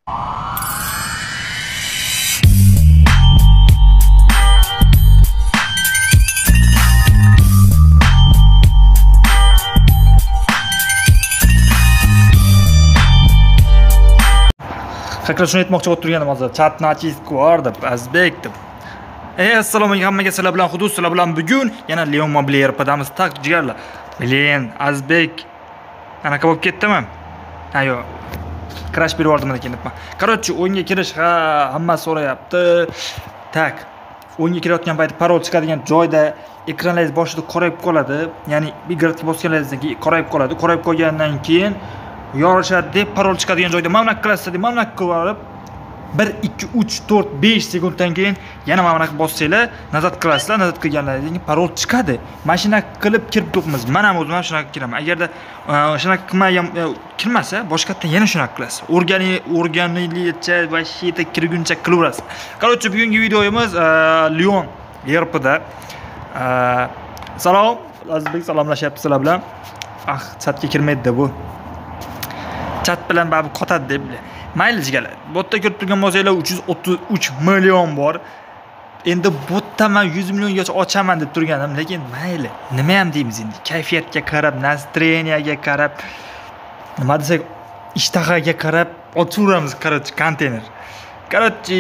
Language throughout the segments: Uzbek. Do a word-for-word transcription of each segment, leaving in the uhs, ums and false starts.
Haqiqatan shuni aytmoqchi bo'lib turganim hozir. Chat nachisk bor deb, Azbek deb. Ey, assalomu alaykum hammaga, sizlar bilan Hudud, sizlar bilan bugun yana Leon Mobilier padamiz tak jigarlar. Bilen, Azbek anaqa bo'lib ketdimi? Ha yo'q. Crash berib yubordim ekan debman. Короче, o'yinga kirish ha hamma so'rayapti. Tak. O'yinga kirayotgan payt parol chiqadigan joyda ekranaringiz boshida qorayib qoladi. Ya'ni migratga bosganingizdan keyin qorayib qoladi. Qorayib qolgandan keyin yorishadi deb parol chiqadigan joyda mana bunaqa qilasizlar deb mana bunaqa qilib bir ikki uch to'rt besh sekunddan keyin yana mana bunaqa bossanglar nazat qilasizlar. Nazat qilgandan keyin parol chiqadi. Mana shunaqa qilib kirib turibmiz. Mana o'zim ham shunaqa kiraman. Agarda shunaqa qilmagan kirmasa, boshqatdan yana shunaqa qilasiz. O'rgani o'rganilicha va shita kirguncha qilaverasiz. Короче, bugungi videomiz Leon E R P'da. Salom, Azizbek salomlashyapti sizlar bilan. Ah, chatga kirmaydi bu. Chat bilan babi qotadi deb. Mayli jigalar. Botda ko'rib turgan bo'lsanglar uch yuz o'ttiz uch million bor. Endi botda men yuz milliongacha ochaman deb turganim, lekin mayli. Nima ham deymiz endi? Kayfiyatga qarab, nastreniyaga qarab, nima desak, ishtahaga qarab ochaveramiz, короче, konteyner. Короче,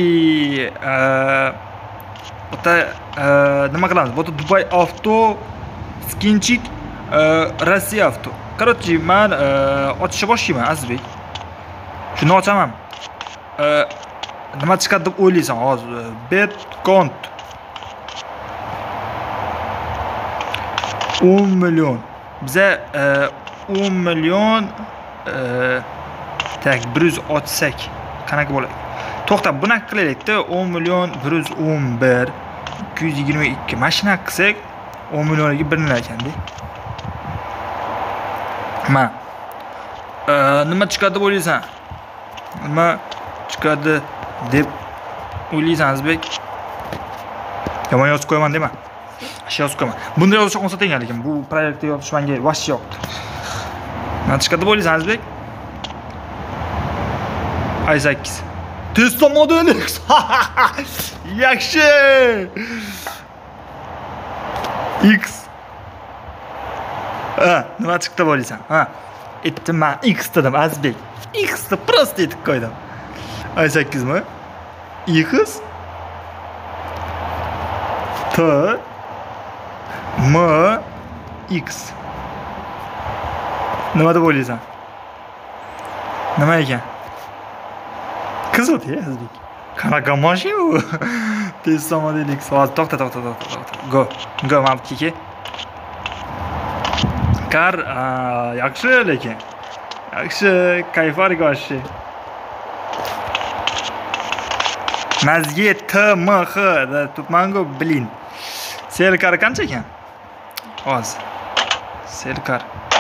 botda nima qilamiz? Botda Dubai Auto, Skinchik, Rossiya Auto. Короче, men ochishni boshlayman, Azizbek. Shuni ochaman. Nima chiqadi deb o'ylaysan hozir? Bitcoin o'n million. Biza o'n million tak bir yuz ochsak qanaqa bo'ladi? To'xtab, bunaqa qilaylik-da. o'n million bir yuz o'n bir ikki yuz yigirma ikki. Mashina qilsak o'n millionga bir nima ekanda? Ma. Nima chiqadi deb o'ylaysan? Nima chiqadi deb o'ylaysan, Azbek? Yomon yozib qo'yaman dema. Ashi yozib qo'yaman. Bunda yozish olsa tengan, lekin bu proyektda yozish menga vaqt yo'q. Nima chiqadi deb o'ylaysan, Azbek? i sakkiz. Tesla Model X. Yaxshi. X. Ha, nima chiqdi deb o'ylaysan? Ha. Etdim men X dedim, Azbek. X deb prosta etib qo'ydim. i sakkiz mi? X T M X. Nima deb o'ylaysan? Nima ekan? Qizil-ku, Azbek. Qanaqa mashina bu? Tesla Model X. Hozir to'xta, to'xta, to'xta, to'xta. Go. Go, mana bu keke. Kar yaxshi lekin. Yaxshi, kayfar go'shi. Mazge T M X da tutmango bilin. Selkar qancha ekan? Hozir. Selkar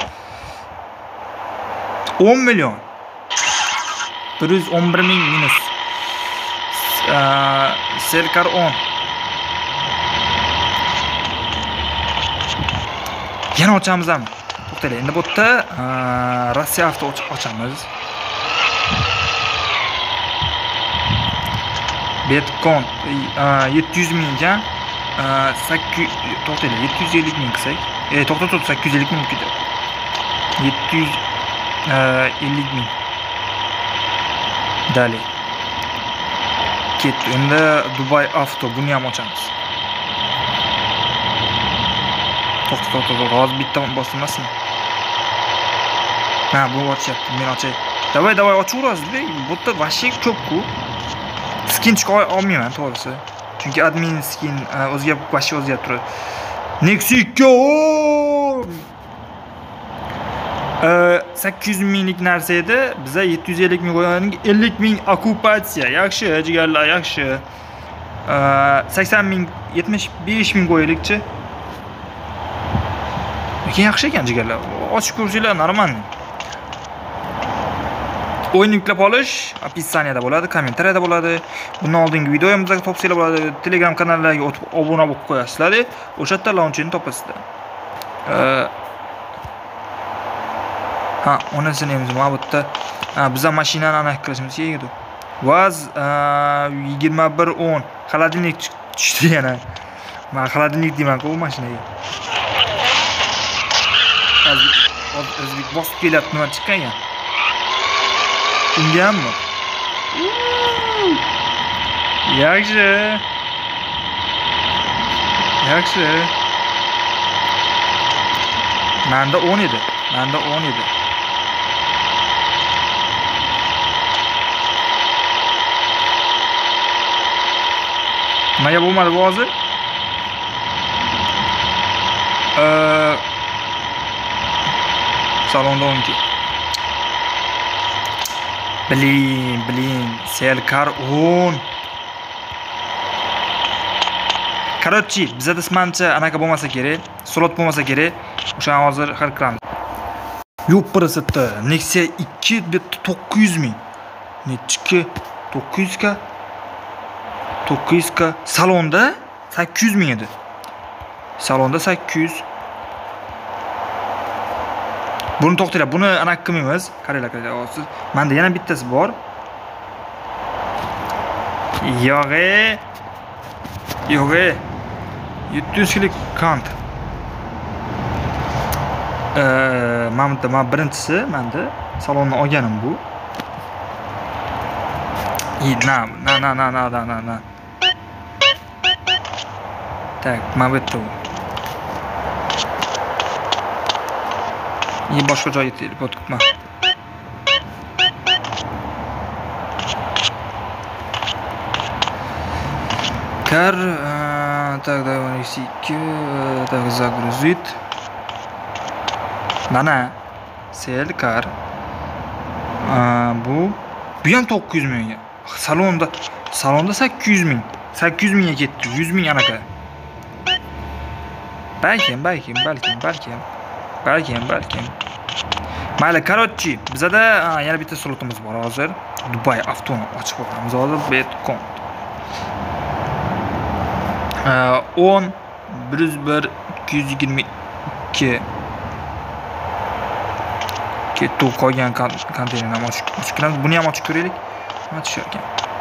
o'n million. bir yuz o'n bir ming minus. Selkar o'n. Yana ochamiz ham. To'xtaylik. Endi bu yerda Rossiya Auto ochamiz. Bitcoin yetti yuz ming ekan. sakkiz to'xtaylik. yetti yuz ellik ming qilsak. E, to'xta, to'xta, sakkiz yuz ellik ming ketadi. yetti yuz ellik ming. Dali. Ketdi. Endi Dubai Auto buni ham ochamiz. To'xta, to'xta, to'xta. Hozir bitta bosmasin. Ha, bu ochyapti. Men ochay. Davay, davay ochaverasiz. Bu yerda vashik ko'p-ku. Skin chiqay olmayman, to'g'risi. Chunki admin skin o'ziga vashi o'zgarib turadi. Nexus ikki sakkiz yuz minglik narsa edi. Biza yetti yuz ellik ming qo'ygandik. ellik ming okupatsiya. Yaxshi, jigarlar, yaxshi. sakson ming, yetmish besh ming qo'yaylikchi. Lekin yaxshi ekan jigarlar. Ochib ko'rsanglar normal. O'yin yuklab olish opisiyaniyada bo'ladi, kommentariyada bo'ladi. Bundan oldingi videoyimizga topsanglar bo'ladi. Telegram kanallariga o'tib obuna bo'lib qo'yasizlar. O'sha yerda launchini topasizlar. Ha, onasini ham mana bu yerda biz ham mashinani aniq qilishimiz kerak edi. Vaz yigirma bir o'n. Xolodilnik tushdi yana. Men xolodilnik deyman-ku bu mashinaga. O'zbek bosib kelyapti, nima chiqqan ya? Unganmi? Yaxshi. Yaxshi. Menda o'n edi. Menda o'n edi. Nimaga bo'lmadi bu hozir? Salonda o'nki. Bilin, bilin, Selkar o'n. Короче, bizda ismancha anaqa bo'lmasa kerak, slot bo'lmasa kerak. O'shani hozir hal qilamiz. Yo'q, Nexia ikki bitta to'qqiz yuz ming. Nechki to'qqiz yuz ga to'qqiz yuz ga salonda sakkiz yuz ming edi. Salonda sakkiz yuz. Buni to'xtaylar, buni anaqa qilmaymiz. Qaranglar, qaranglar. Siz menda yana bittasi bor. Yo'g'e. Yo'g'e. yetti yuz kilik kant. Ee, Mamda men birinchisi, menda salonni olganim bu. И на, на, на, на, на, на, на, на. Так, men bu yerda. И boshqa joyga teleport qilma. Кар, так, давай ikki, так, загрузить. Mana Selkar. Bu bu ham to'qqiz yuz mingga. Salonda salonda sakkiz yuz ming. sakkiz yuz mingga ketdi. yuz ming anaqa. Balkim, balkim, balkim, balkim. Balkim, balkim. Mayli, короче, bizda yana bitta slotimiz bor hozir. Dubai avtonom ochib qo'yamiz hozir Bitcoin. o'n, bir yuz bir, ikki yuz yigirma ikki. Ketdi qolgan konteynerni ochib ko'ramiz. Buni ham ochib ko'raylik. Nima tushar ekan?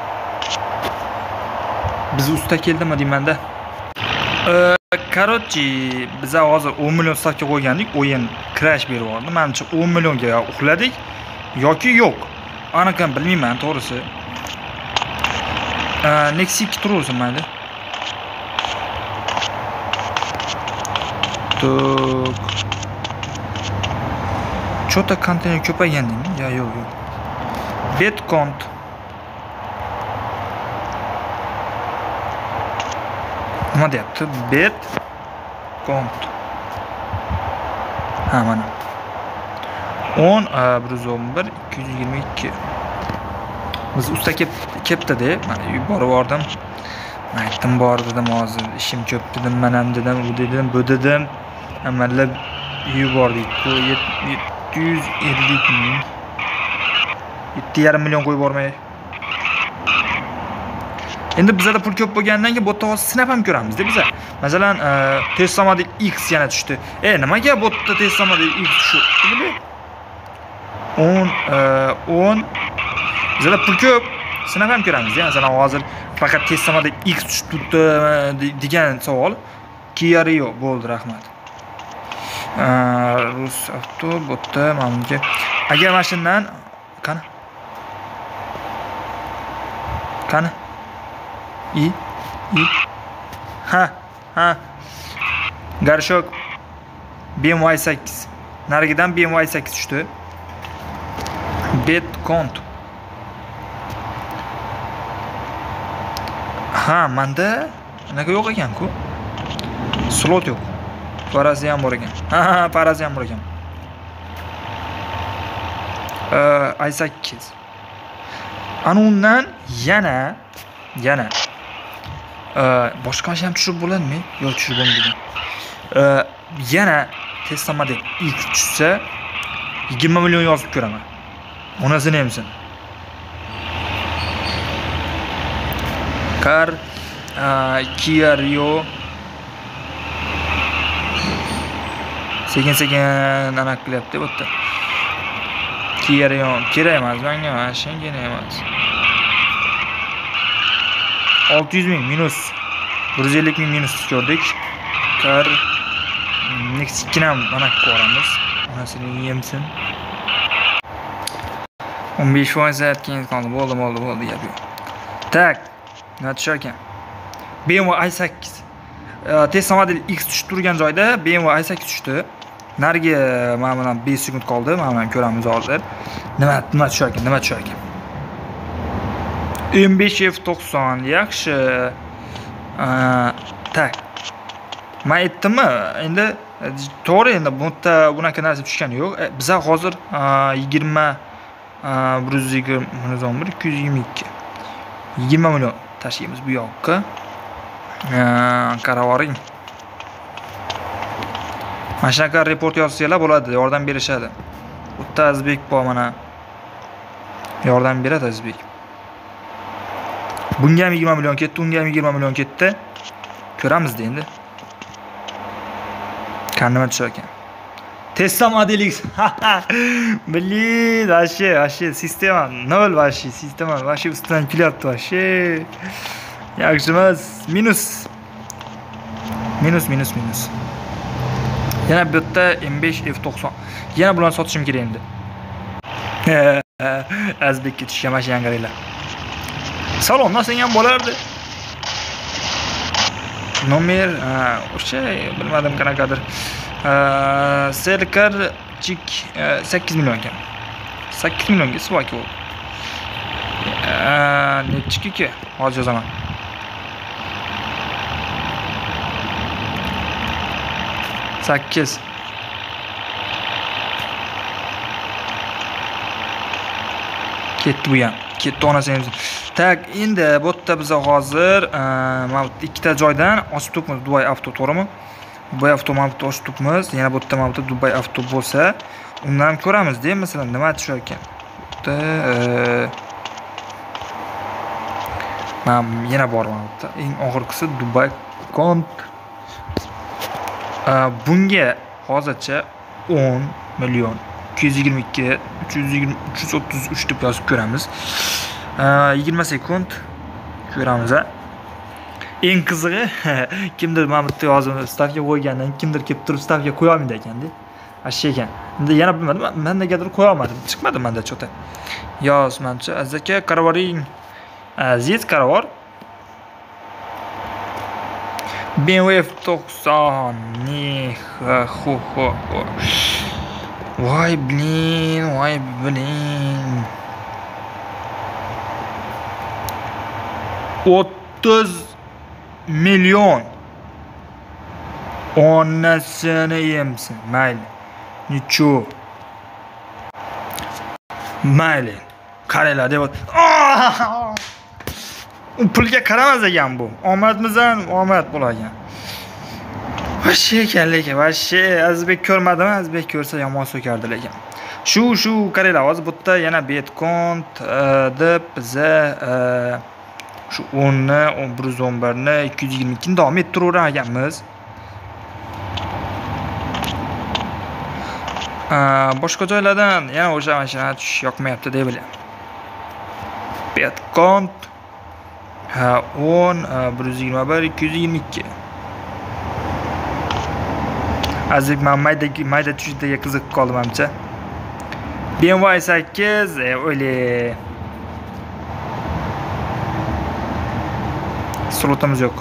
Biz usta keldimi deymanda. Короче, biz hozir o'n million stavka qo'ygandik, o'yin crash berib yubordi. Menimcha o'n millionga uxladik yoki yo'q. Aniq bilmayman, to'g'risi. Nexia ikki turaversin mayli. Tuk. Cho'ta konteyner ko'paygandimi? Yo, yo'q, yo'q. Bitcoin. Nima deyapti? Bitcoin. Ha, mana. o'n, bir yuz o'n bir, ikki yuz yigirma ikki. Biz usta kelibdi-da, mana yuborib yubordim. Aytdim bor dedim hozir, ishim ko'p dedim, men ham dedim, u dedim, bu dedim. Amalab yubordik. Bu yetti yuz ellik ming. yetti yarim million qo'yib bormay. Endi bizda pul ko'p bo'lgandan keyin botda hozir sinab ham ko'ramiz-da biz. Masalan, Tesla Model X yana tushdi. E, nimaga botda Tesla Model X tushdi? o'n, o'n. Bizda pul ko'p, sinab ham ko'ramiz-da. Masalan, hozir faqat Tesla Model X tushdi degan savol. Kia Rio bo'ldi, rahmat. Rus avto botda menga agar mashinadan qani qani i i ha ha Garshok B M W sakkiz narigidan B M W sakkiz tushdi. Bitcoin. Ha, menda anaqa yo'q ekan-ku. Slot yo'q. Parazi ham bor ekan. Ha, ha, parazi ham bor ekan. i sakkiz. Ana undan yana yana boshqa mashina ham tushirib bo'ladimi? Yo'q, tushirib bo'lmaydi. Yana Tesla Model X tushsa yigirma million yozib ko'raman. Onasini hamsin. Kar Kia Rio sekin-sekin anaqa qilyapti bu yerda. Kia Rio kerak emas menga, mashina kerak emas. olti yuz ming minus. bir yuz ellik ming minus ko'rdik. Kar Next'ikini mana ko'ramiz. Onasini yemsin. o'n besh foiz aytgan qoldi. Bo'ldi, bo'ldi, bo'ldi, gap yo'q. Tak. Nima tushar ekan? B M W i sakkiz. Tesla Model X tushib turgan joyda B M W i sakkiz tushdi. Narigi mana bilan besh sekund qoldi. Mana bilan ko'ramiz hozir. Nima nima tushar ekan? Nima tushar ekan? M besh F to'qson yaxshi. Tak. Men aytdimmi? Endi to'g'ri, endi bu yerda bunaqa narsa tushgani yo'q. Biz hozir yigirma bir yuz yigirma bir ikki yuz yigirma ikki yigirma million tashlaymiz bu yoqqa. Qaravoring. Mana shunaqa report yozsanglar bo'ladi, yordam berishadi. Bu yerda Azbek bor mana. Yordam beradi Azbek. Bunga ham yigirma million ketdi, unga ham yigirma million ketdi. Ko'ramiz-da endi. Qanday tushar ekan? Tesla Model X. Блин, вообще, вообще sistema nol вообще, sistema вообще ustidan kelyapti вообще. Yaxshi emas, minus. Minus, minus, minus. Yana bu yerda M besh F to'qson. Yana bularni sotishim kerak endi. Azbekka tushgan mashina qaranglar. Salonda sen ham bo'lardi. Nomer, o'sha bilmadim qanaqadir. Serkar chik sakkiz million ekan. sakkiz millionga svaki u. Nechiki ki? Hozir yozaman. sakkiz. Ketdi bu ham. Ketdi onasini. Tak, endi bu yerda biz hozir mana ikkita joydan ochib turibmiz Dubai Auto, to'g'rimi? Dubai Auto mavjud ochib turibmiz. Yana bu yerda mavjud Dubai Auto bo'lsa, undan ham ko'ramiz-da, masalan, nima tushar ekan. Bu yerda mana yana bor mana bu yerda. Eng oxirgisi Dubai Kont. Bunga hozircha o'n million ikki yuz yigirma ikki uch yuz yigirma uch yuz o'ttiz uch deb yozib ko'ramiz. yigirma sekund ko'ramiz. Eng qizig'i kimdir mana bu yerda yozib stavka qo'ygandan kimdir kelib turib stavka qo'ya olmaydi ekanda. Ashshi ekan. Endi yana bilmadim, men negadir qo'ya olmadim. Chiqmadi menda cho'ta. Yozmancha azaka qaravoring. Aziz qaravor. B M W F to'qson. Ne, ho ho ho. Voy blin, voy blin. o'ttiz million. Onasini yemsin. Mayli. Necho? Mayli. Qaranglar deb. U pulga qaramas ekan bu. Omadmizdan omad bo'lagan. Vashi ekan lekin, vashi Azbek ko'rmadimi? Azbek ko'rsa yomon so'kardi lekin. Shu shu qaranglar, hozir bu yerda yana Bitcoin deb biza shu o'nni, bir yuz o'n birni, ikki yuz yigirma ikki ni davom ettiraverar ekanmiz. Boshqa joylardan yana o'sha mashina tushish yoqmayapti deb bilaman. Bitcoin ha o'n, bir yuz yigirma bir, ikki yuz yigirma ikki. Azizlik, men mayda mayda tushishga qiziqib qoldim hamcha. B M W sakkiz, o'yli. Slotimiz yo'q.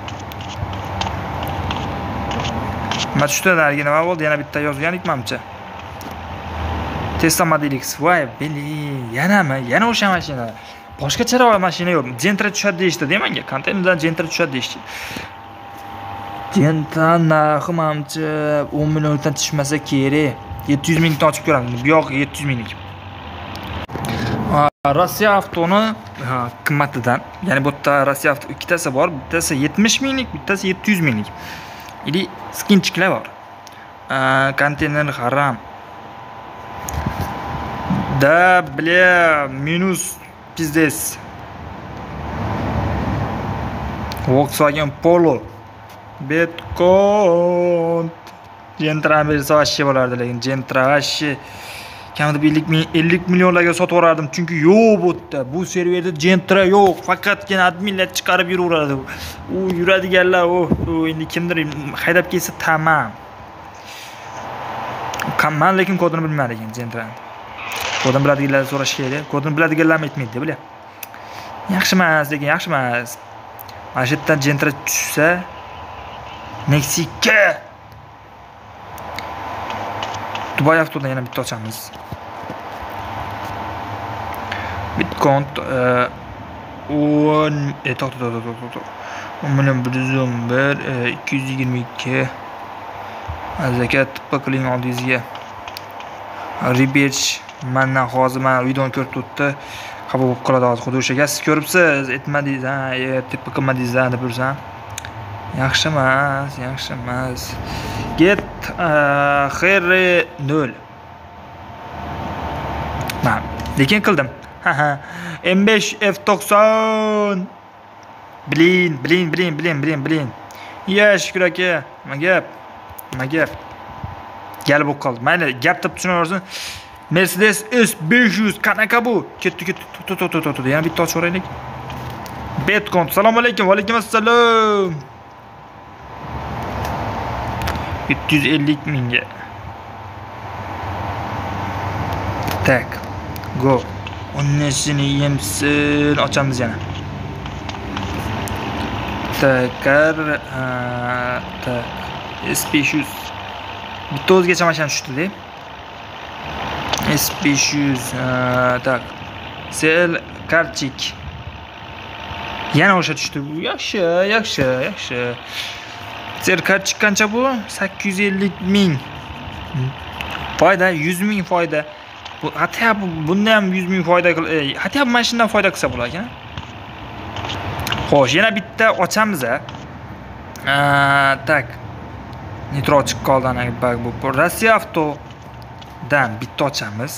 Mana shu tadagi nima bo'ldi? Yana bitta yozganik mamcha. Tesla Model X. Voy, bili, yanami? Yana o'sha mashina. Boshqa chiroq mashina yo'q. Gentra tushadi deyishdi, menga. Konteynerdan Gentra tushadi deyishdi. Gentra narxi mamcha o'n milliondan tushmasa kerak. yetti yuz mingdan ochib ko'ramiz. Bu yoq yetti yuz minglik. Rossiya avtoni qimmatidan, ya'ni bu yerda Rossiya avto ikkitasi bor, bittasi yetmish minglik, bittasi yetti yuz minglik. Ili skinchiklar bor. Konteyner haram. Da bile minus bizdes. Volkswagen Polo. Bitcoin. Gentra bersa vashshi bo'lardi, lekin Gentra vashshi kamida ellik ming ellik millionlarga sotib yuborardim, chunki yo'q bu yerda. Bu serverda Gentra yo'q, faqatgina adminlar chiqarib yuraveradi. U yuradiganlar, u endi kimdir haydab kelsa tamam. Men lekin kodini bilmar ekan Gentra. Kodini biladiganlardan so'rash kerak. Kodini biladiganlar aytmaydi, bilyapti. Yaxshi emas, lekin yaxshi emas. Mana shu yerdan Gentra tushsa, Meksika Dubai avtodan yana bitta ochamiz. Bitcoin o'n e to'xta to'xta to'xta. o'n million bir yuz o'n bir ikki yuz yigirma ikki azakat qiling oldingizga. Reberch mendan hozir mana videoni ko'rib turibdi. Qabul bo'lib qoladi hozir. Xudo o'shaga siz ko'ribsiz, aytmadingiz, ha, tippa qilmadingiz deb tursam. Yaxshi emas, yaxshi emas. Get Harry nol. Men lekin qildim. Ha ha. M besh F doksan. Blin, blin, blin, blin, blin, blin. Ya shukr aka. Nima gap? Nima gap? Galib bo'lib qoldi. Mayli, gap deb tushunaversin. Mercedes S besh yuz qanaqa bu? Ketdi, ketdi. Tut, tut, tut, tut. Yana bitta ochib o'raylik. Bitcoin. Assalomu alaykum. Va alaykum assalom. yetti yuz ellik mingga. Tak. Go. Onnesini yemsin, ochamiz yana. Takar, tak. S besh yuz. Bitta o'zgacha mashina tushdi-da. S besh yuz, tak. Sel Karchik. Yana o'sha tushdi. Yaxshi, yaxshi, yaxshi. Sel Karchik qancha bu? sakkiz yuz ellik ming. Foyda yuz ming foyda. Bu hatta bunda ham yuz ming foyda qil, hatta mana shundan foyda qilsa bo'lar ekan. Xo'sh, yana bitta ochamiz a. Tak. Nitro chiqib qoldi ana bu Rossiya avto dan bitta ochamiz.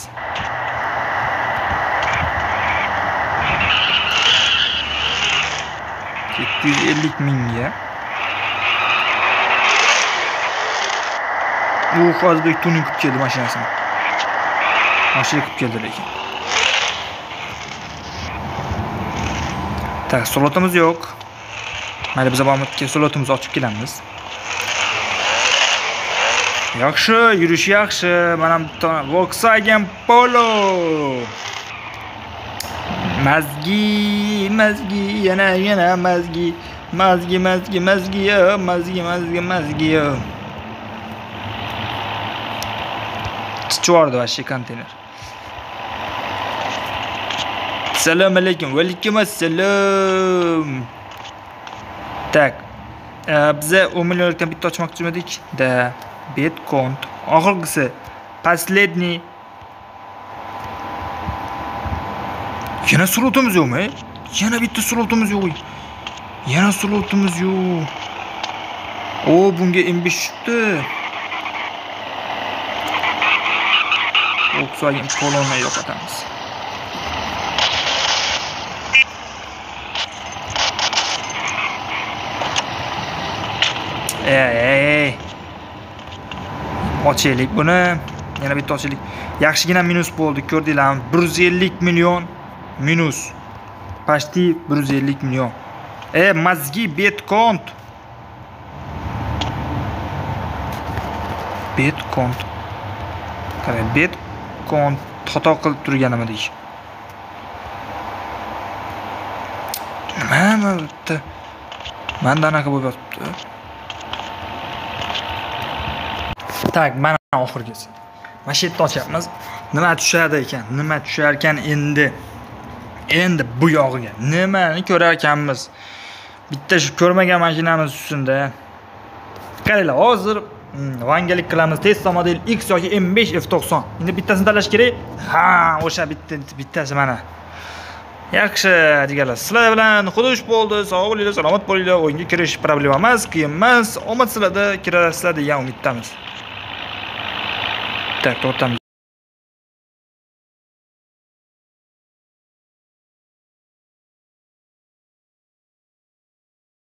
yetti yuz ellik mingga. U hozir tuning qilib keldi mashinasini. Mashina qilib keldi lekin. Tak, slotimiz yo'q. Mayli, biz abomatga slotimizni ochib kelamiz. Yaxshi, yurish yaxshi. Mana bitta Volkswagen Polo. Mazgi, mazgi, yana yana mazgi. Mazgi, mazgi, mazgi, mazgi, mazgi, mazgi. Chichvardi vashi konteyner. Assalomu alaykum. Va alaykum assalom. Tak. Biza o'n millionlikdan bitta ochmoqchi edik. Da Bitcoin. Oxirgisi последний. Yana slotimiz yo'qmi? Yana bitta slotimiz yo'q. Yana slotimiz yo'q. O, bunga M besh tushibdi. Volkswagen Polo'ni yo'qotamiz. Ey, ey. Ochaylik buni. Yana bitta ochaylik. Yaxshigina minus bo'ldi, ko'rdinglarmi? bir yuz ellik million minus. Почти bir yuz ellik million. E, mazgi Bitcoin. Bitcoin. Qara, Bitcoin xato qilib turganimidik. Nima bo'ldi? Menda anaqa bo'lib yotibdi. Tak, mana oxirgisi. Mana shu yerda ochyapmiz. Nima tushadi ekan? Nima tushar ekan endi? Endi bu yog'iga nimani ko'rar ekanmiz? Bitta shu ko'rmagan mashinamiz ustinda. Qaranglar, hozir vangalik qilamiz. Tesla model X yoki M besh F doksan. Endi bittasini tanlash kerak. Ha, o'sha bitta bittasi mana. Yaxshi, deganlar. Sizlar bilan xudosh bo'ldi. Sog' bo'linglar, salomat bo'linglar. O'yinga kirish problema emas, qiyin emas. Omad sizlarda kirasizlar degan umiddamiz. Tak, to'xtamiz.